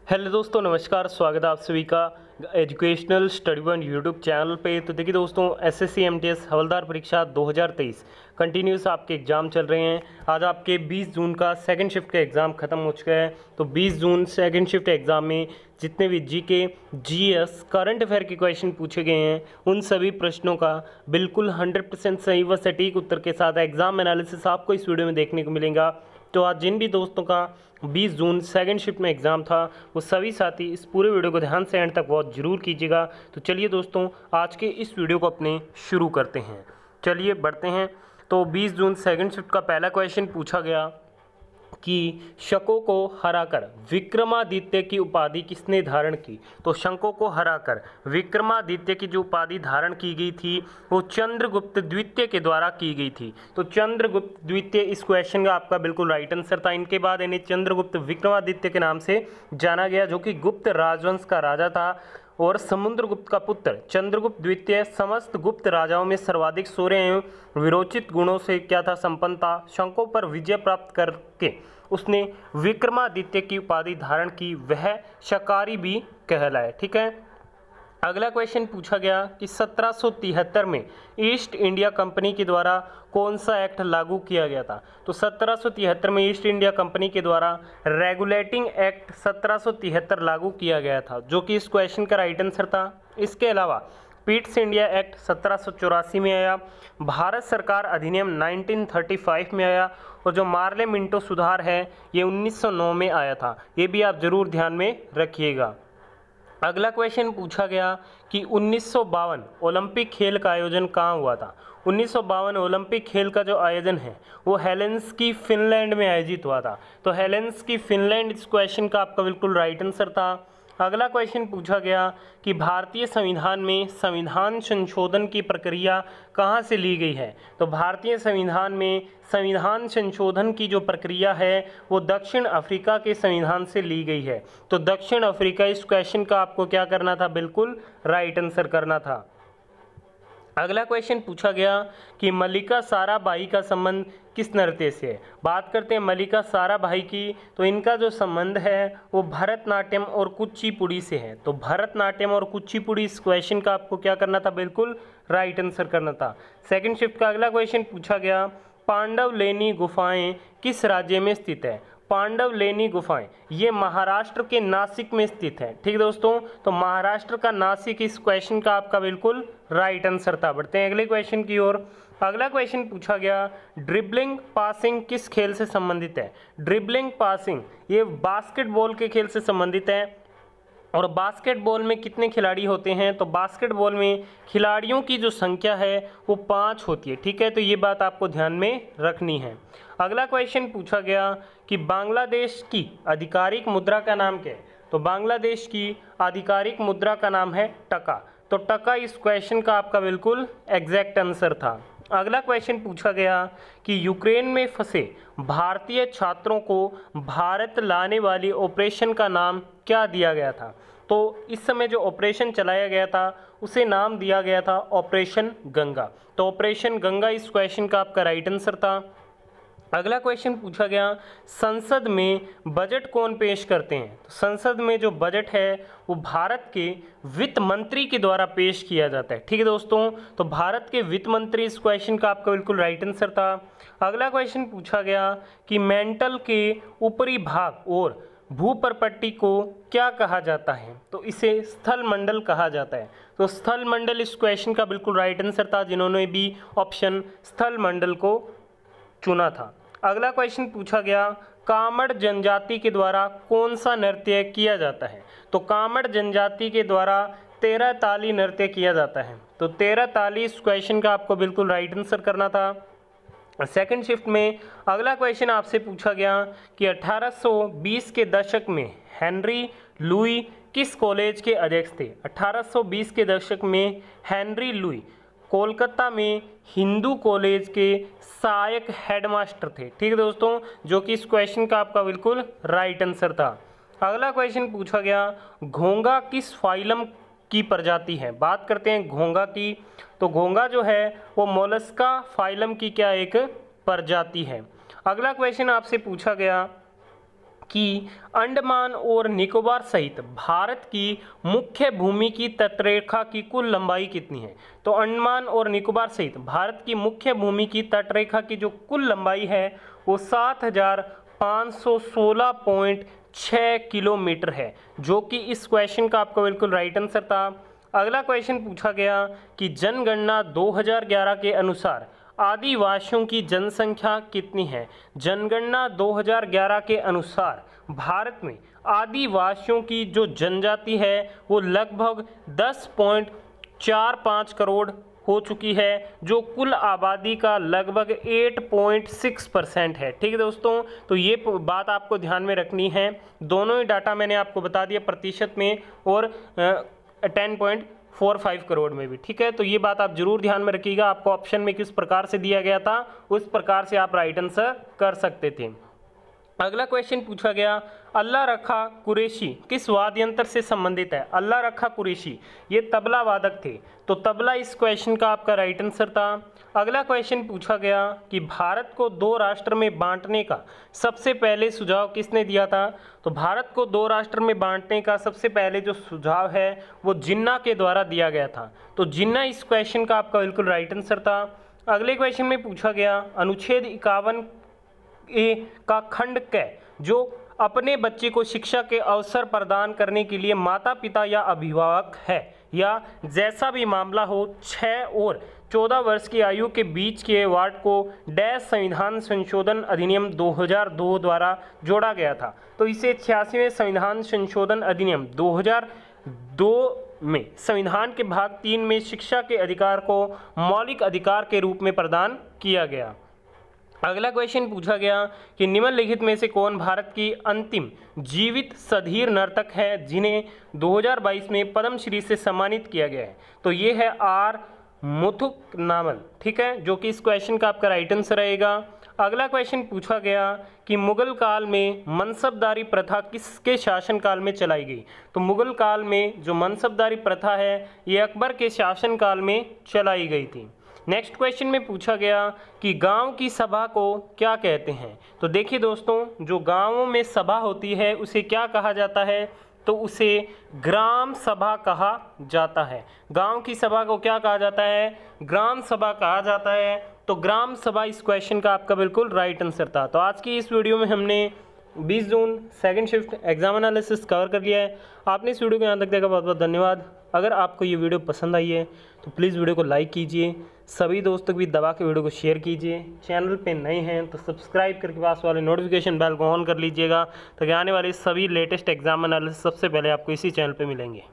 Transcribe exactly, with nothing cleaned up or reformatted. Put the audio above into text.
Hello दोस्तों, नमस्कार। स्वागत है आप सभी का educational study one YouTube channel पे। तो देखिए दोस्तों, एसएससी एमटीएस हवलदार परीक्षा दो हज़ार तेईस कंटिन्यूस आपके एग्ज़ाम चल रहे हैं। आज आपके बीस जून का सेकंड शिफ्ट का एग्ज़ाम ख़त्म हो चुका है। तो बीस जून सेकंड शिफ्ट एग्ज़ाम में जितने भी जीके, जीएस, करंट अफेयर के क्वेश्चन पूछे गए हैं, उन सभी प्रश्नों का बिल्कुल हंड्रेड परसेंट सही व सटीक उत्तर के साथ एग्ज़ाम एनालिसिस आपको इस वीडियो में देखने को मिलेगा। तो आज जिन भी दोस्तों का बीस जून सेकंड शिफ्ट में एग्ज़ाम था, वो सभी साथी इस पूरे वीडियो को ध्यान से एंड तक वॉच जरूर कीजिएगा। तो चलिए दोस्तों, आज के इस वीडियो को अपने शुरू करते हैं। चलिए बढ़ते हैं। तो बीस जून सेकंड शिफ्ट का पहला क्वेश्चन पूछा गया कि शकों को हराकर विक्रमादित्य की उपाधि किसने धारण की। तो शकों को हराकर विक्रमादित्य की जो उपाधि धारण की गई थी वो चंद्रगुप्त द्वितीय के द्वारा की गई थी। तो चंद्रगुप्त द्वितीय इस क्वेश्चन का आपका बिल्कुल राइट आंसर था। इनके बाद इन्हें चंद्रगुप्त विक्रमादित्य के नाम से जाना गया, जो कि गुप्त राजवंश का राजा था और समुद्रगुप्त का पुत्र चंद्रगुप्त द्वितीय समस्त गुप्त राजाओं में सर्वाधिक शौर्य एवं विरोचित गुणों से क्या था, संपन्न था। शकों पर विजय प्राप्त करके उसने विक्रमादित्य की उपाधि धारण की, वह शकारी भी कहलाए। ठीक है। अगला क्वेश्चन पूछा गया कि सत्रह सौ तिहत्तर में ईस्ट इंडिया कंपनी के द्वारा कौन सा एक्ट लागू किया गया था। तो सत्रह सौ तिहत्तर में ईस्ट इंडिया कंपनी के द्वारा रेगुलेटिंग एक्ट सत्रह सौ तिहत्तर लागू किया गया था, जो कि इस क्वेश्चन का राइट आंसर था। इसके अलावा पीट्स इंडिया एक्ट सत्रह सौ चौरासी में आया, भारत सरकार अधिनियम उन्नीस सौ पैंतीस में आया, और जो मार्ले मिंटो सुधार है ये उन्नीस सौ नौ में आया था। ये भी आप जरूर ध्यान में रखिएगा। अगला क्वेश्चन पूछा गया कि उन्नीस सौ बावन ओलंपिक खेल का आयोजन कहाँ हुआ था। उन्नीस सौ बावन ओलंपिक खेल का जो आयोजन है वो हेलेंस्की फिनलैंड में आयोजित हुआ था। तो हेलेंस्की फिनलैंड इस क्वेश्चन का आपका बिल्कुल राइट आंसर था। अगला क्वेश्चन पूछा गया कि भारतीय संविधान में संविधान संशोधन की प्रक्रिया कहाँ से ली गई है। तो भारतीय संविधान में संविधान संशोधन की जो प्रक्रिया है वो दक्षिण अफ्रीका के संविधान से ली गई है। तो दक्षिण अफ्रीका इस क्वेश्चन का आपको क्या करना था, बिल्कुल राइट आंसर करना था। अगला क्वेश्चन पूछा गया कि मल्लिका साराभाई का संबंध किस नृत्य से है। बात करते हैं मल्लिका साराभाई की, तो इनका जो संबंध है वो भरतनाट्यम और कुचिपुड़ी से है। तो भरतनाट्यम और कुचिपुड़ी इस क्वेश्चन का आपको क्या करना था, बिल्कुल राइट आंसर करना था। सेकंड शिफ्ट का अगला क्वेश्चन पूछा गया, पांडवलेनी गुफाएं किस राज्य में स्थित है। पांडवलेनी गुफाएं ये महाराष्ट्र के नासिक में स्थित है। ठीक दोस्तों, तो महाराष्ट्र का नासिक इस क्वेश्चन का आपका बिल्कुल राइट आंसर था। बढ़ते हैं अगले क्वेश्चन की ओर। अगला क्वेश्चन पूछा गया, ड्रिबलिंग पासिंग किस खेल से संबंधित है। ड्रिबलिंग पासिंग ये बास्केटबॉल के खेल से संबंधित है। और बास्केटबॉल में कितने खिलाड़ी होते हैं। तो बास्केटबॉल में खिलाड़ियों की जो संख्या है वो पाँच होती है। ठीक है, तो ये बात आपको ध्यान में रखनी है। अगला क्वेश्चन पूछा गया कि बांग्लादेश की आधिकारिक मुद्रा का नाम क्या है। तो बांग्लादेश की आधिकारिक मुद्रा का नाम है टका। तो टका इस क्वेश्चन का आपका बिल्कुल एग्जैक्ट आंसर था। अगला क्वेश्चन पूछा गया कि यूक्रेन में फंसे भारतीय छात्रों को भारत लाने वाली ऑपरेशन का नाम क्या दिया गया था। तो इस समय जो ऑपरेशन चलाया गया था उसे नाम दिया गया था ऑपरेशन गंगा। तो ऑपरेशन गंगा इस क्वेश्चन का आपका राइट आंसर था। अगला क्वेश्चन पूछा गया, संसद में बजट कौन पेश करते हैं। तो संसद में जो बजट है वो भारत के वित्त मंत्री के द्वारा पेश किया जाता है। ठीक है दोस्तों, तो भारत के वित्त मंत्री इस क्वेश्चन का आपका बिल्कुल राइट आंसर था। अगला क्वेश्चन पूछा गया कि मेंटल के ऊपरी भाग और भूपरपट्टी को क्या कहा जाता है। तो इसे स्थल मंडल कहा जाता है। तो स्थल मंडल इस क्वेश्चन का बिल्कुल राइट आंसर था, जिन्होंने भी ऑप्शन स्थल मंडल को चुना था। अगला क्वेश्चन पूछा गया, कामड़ जनजाति के द्वारा कौन सा नृत्य किया जाता है। तो कामड़ जनजाति के द्वारा तेरह ताली नृत्य किया जाता है। तो तेरह ताली इस क्वेश्चन का आपको बिल्कुल राइट आंसर करना था। सेकंड शिफ्ट में अगला क्वेश्चन आपसे पूछा गया कि अठारह सौ बीस के दशक में हेनरी लुई किस कॉलेज के अध्यक्ष थे। अठारह सौ बीस के दशक में हेनरी लुई कोलकाता में हिंदू कॉलेज के सहायक हेडमास्टर थे। ठीक है दोस्तों, जो कि इस क्वेश्चन का आपका बिल्कुल राइट आंसर था। अगला क्वेश्चन पूछा गया, घोंगा किस फाइलम की प्रजाति है। बात करते हैं घोंगा की, तो घोंगा जो है वो मोलस्का फाइलम की क्या एक प्रजाति है। अगला क्वेश्चन आपसे पूछा गया कि अंडमान और निकोबार सहित भारत की मुख्य भूमि की तटरेखा की कुल लंबाई कितनी है। तो अंडमान और निकोबार सहित भारत की मुख्य भूमि की तटरेखा की जो कुल लंबाई है वो सात हजार पाँच सौ सोलह पॉइंट छः किलोमीटर है, जो कि इस क्वेश्चन का आपका बिल्कुल राइट आंसर था। अगला क्वेश्चन पूछा गया कि जनगणना दो हज़ार ग्यारह के अनुसार आदिवासियों की जनसंख्या कितनी है। जनगणना दो हज़ार ग्यारह के अनुसार भारत में आदिवासियों की जो जनजाति है वो लगभग दस पॉइंट चार पाँच करोड़ हो चुकी है, जो कुल आबादी का लगभग आठ पॉइंट छह परसेंट है। ठीक है दोस्तों, तो ये बात आपको ध्यान में रखनी है। दोनों ही डाटा मैंने आपको बता दिया प्रतिशत में और ten point four five crore में भी। ठीक है, तो ये बात आप जरूर ध्यान में रखिएगा। आपको ऑप्शन में किस प्रकार से दिया गया था उस प्रकार से आप राइट आंसर कर सकते थे। अगला क्वेश्चन पूछा गया, अल्लाह रखा कुरैशी किस वाद्य यंत्र से संबंधित है। अल्लाह रखा कुरैशी ये तबला वादक थे, तो तबला इस क्वेश्चन का आपका राइट आंसर था। अगला क्वेश्चन पूछा गया कि भारत को दो राष्ट्र में बांटने का सबसे पहले सुझाव किसने दिया था। तो भारत को दो राष्ट्र में बांटने का सबसे पहले जो सुझाव है वो जिन्ना के द्वारा दिया गया था, तो जिन्ना इस क्वेश्चन का आपका बिल्कुल राइट आंसर था। अगले क्वेश्चन में पूछा गया, अनुच्छेद इक्यावन ए का खंड क जो अपने बच्चे को शिक्षा के अवसर प्रदान करने के लिए माता पिता या अभिभावक है या जैसा भी मामला हो छः और चौदह वर्ष की आयु के बीच के वार्ड को डैश संविधान संशोधन अधिनियम दो हज़ार दो द्वारा जोड़ा गया था। तो इसे छियासीवें संविधान संशोधन अधिनियम दो हज़ार दो में संविधान के भाग तीन में शिक्षा के अधिकार को मौलिक अधिकार के रूप में प्रदान किया गया। अगला क्वेश्चन पूछा गया कि निम्नलिखित में से कौन भारत की अंतिम जीवित सधीर नर्तक है जिन्हें दो हज़ार बाईस में पद्मश्री से सम्मानित किया गया है। तो ये है आर मुथुकनामल। ठीक है, जो कि इस क्वेश्चन का आपका राइट आंसर रहेगा। अगला क्वेश्चन पूछा गया कि मुगल काल में मनसबदारी प्रथा किसके शासनकाल में चलाई गई। तो मुगल काल में जो मनसबदारी प्रथा है ये अकबर के शासनकाल में चलाई गई थी। नेक्स्ट क्वेश्चन में पूछा गया कि गांव की सभा को क्या कहते हैं। तो देखिए दोस्तों, जो गांवों में सभा होती है उसे क्या कहा जाता है, तो उसे ग्राम सभा कहा जाता है। गांव की सभा को क्या कहा जाता है, ग्राम सभा कहा जाता है। तो ग्राम सभा इस क्वेश्चन का आपका बिल्कुल राइट आंसर था। तो आज की इस वीडियो में हमने बीस जून second shift exam analysis cover कर लिया है। आपने इस वीडियो को यहाँ तक देखा, बहुत बहुत धन्यवाद। अगर आपको ये वीडियो पसंद आई है तो प्लीज़ वीडियो को लाइक कीजिए, सभी दोस्तों को भी दबा के वीडियो को शेयर कीजिए। चैनल पे नए हैं तो सब्सक्राइब करके पास वाले नोटिफिकेशन बेल को ऑन कर लीजिएगा, ताकि आने वाले सभी लेटेस्ट एग्जाम एनालिसिस सबसे पहले आपको इसी चैनल पे मिलेंगे।